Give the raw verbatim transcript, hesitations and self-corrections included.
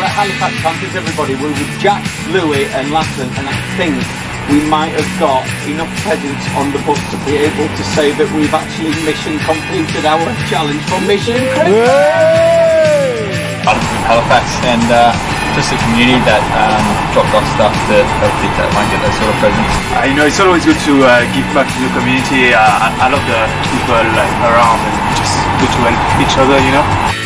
at Halifax Panthers, everybody. We're with Jack, Louis and Lassen, and I think we might have got enough presents on the bus to be able to say that we've actually mission completed our challenge for Mission Christmas. I'm from Halifax, and uh, just a community that um, dropped off stuff that hopefully that might get those sort of presents. Uh, you know, it's always good to uh, give back to the community. Uh, I, I love the people like around and just good to help each other, you know.